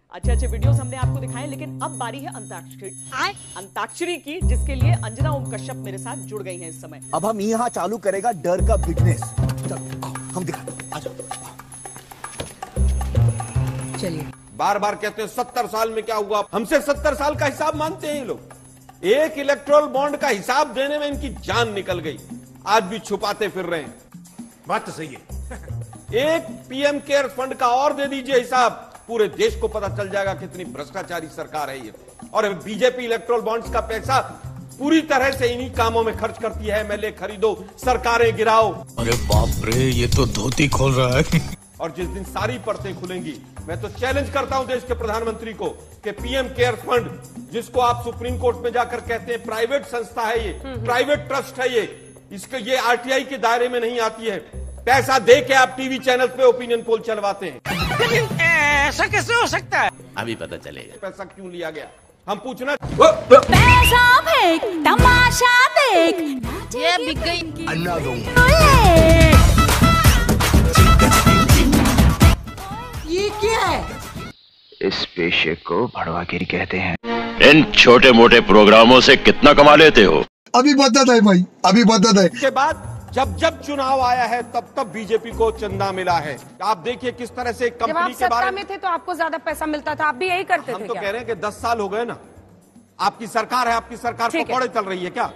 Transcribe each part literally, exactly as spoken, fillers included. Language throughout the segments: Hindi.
अच्छे अच्छे वीडियोस हमने आपको दिखाए, लेकिन अब बारी है अंताक्षरी अंताक्षरी की, जिसके लिए अंजना ओम कश्यप मेरे साथ जुड़ गई हैं इस समय। अब हम यहाँ चालू करेगा डर का बिजनेस। हम दिखा, चलिए। बार बार कहते हैं सत्तर साल में क्या हुआ, हमसे सत्तर साल का हिसाब मांगते हैं ये लोग। एक इलेक्ट्रोल बॉन्ड का हिसाब देने में इनकी जान निकल गई, आज भी छुपाते फिर रहे हैं। बात तो सही है। एक पीएम केयर फंड का और दे दीजिए हिसाब, पूरे देश को पता चल जाएगा कितनी भ्रष्टाचारी सरकार है ये। और बीजेपी इलेक्ट्रोल बॉन्ड्स का पैसा पूरी तरह से इन्हीं कामों में खर्च करती है। एमएलए खरीदो, सरकारें गिराओ। अरे बाप रे, ये तो धोती खोल रहा है। और जिस दिन सारी परतें खुलेंगी, मैं तो चैलेंज करता हूं देश के प्रधानमंत्री को कि पीएम केयर फंड, जिसको आप सुप्रीम कोर्ट में जाकर कहते हैं प्राइवेट संस्था है ये, प्राइवेट ट्रस्ट है ये, इसके ये आरटीआई के दायरे में नहीं आती है। पैसा दे के आप टीवी चैनल पे ओपिनियन पोल चलवाते हैं। ऐसा कैसे हो सकता है? अभी पता चलेगा पैसा क्यों लिया गया, हम पूछना। पैसा फेंक, तमाशा देख, ये बिक गई। अन्ना दूं। ये क्या है? इस पेशे को भड़वागिरी कहते हैं। इन छोटे मोटे प्रोग्रामों से कितना कमा लेते हो? अभी बता है भाई, अभी बता है। के बाद जब जब चुनाव आया है तब तब बीजेपी को चंदा मिला है। आप देखिए किस तरह से कंपनी के बारे में थे तो आपको ज्यादा पैसा मिलता था, आप भी यही करते हम थे तो क्या? कह रहे हैं कि दस साल हो गए ना, आपकी सरकार है, आपकी सरकार पकौड़े चल रही है क्या?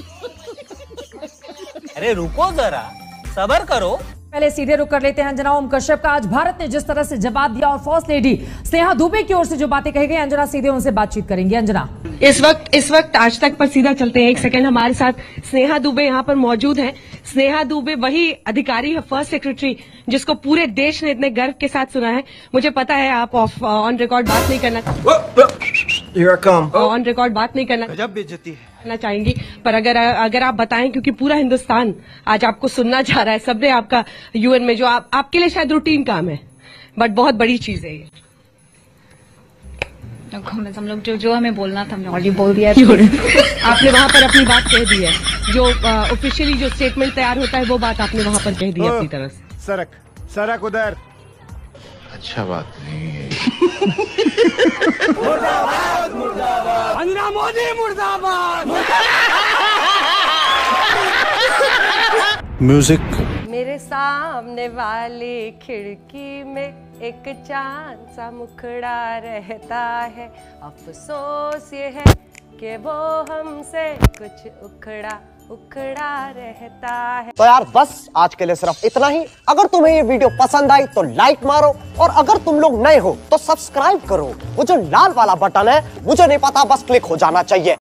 अरे रुको जरा, सब्र करो। पहले सीधे रुक कर लेते हैं अंजना ओम कश्यप का। आज भारत ने जिस तरह से जवाब दिया और फर्स्ट लेडी स्नेहा दुबे की ओर से जो बातें कही गई, अंजना सीधे उनसे बातचीत करेंगे। अंजना, इस वक्त इस वक्त आज तक पर सीधा चलते हैं। एक सेकंड, हमारे साथ स्नेहा दुबे यहाँ पर मौजूद हैं। स्नेहा दुबे वही अधिकारी है, फर्स्ट सेक्रेटरी, जिसको पूरे देश ने इतने गर्व के साथ सुना है। मुझे पता है आप ऑफ ऑन रिकॉर्ड बात नहीं करना ऑन रिकॉर्ड बात नहीं करना गजब बेइज्जती है करना चाहेंगी, पर अगर अगर आप बताएं, क्योंकि पूरा हिंदुस्तान आज आपको सुनना चाह रहा है, सबने आपका यूएन में, जो आप, आपके लिए शायद रूटीन काम है, बट बहुत बड़ी चीज है ये। हम लोग जो जो हमें बोलना था हमने ऑलरेडी बोल दिया। आपने वहाँ पर अपनी बात कह दी है, जो ऑफिशियली जो स्टेटमेंट तैयार होता है वो बात आपने वहाँ पर कह दी है अपनी तरफ से। सरक सरक उधर। अच्छा बात नहीं है। मुर्दाबाद मुर्दाबाद अंजना मोदी मुर्दाबाद। म्यूजिक। मेरे सामने वाली खिड़की में एक चांद सा मुखड़ा रहता है, अफसोस ये है कि वो हमसे कुछ उखड़ा उखड़ा रहता है। तो यार बस आज के लिए सिर्फ इतना ही। अगर तुम्हें ये वीडियो पसंद आई तो लाइक मारो, और अगर तुम लोग नए हो तो सब्सक्राइब करो। वो जो लाल वाला बटन है, मुझे नहीं पता, बस क्लिक हो जाना चाहिए।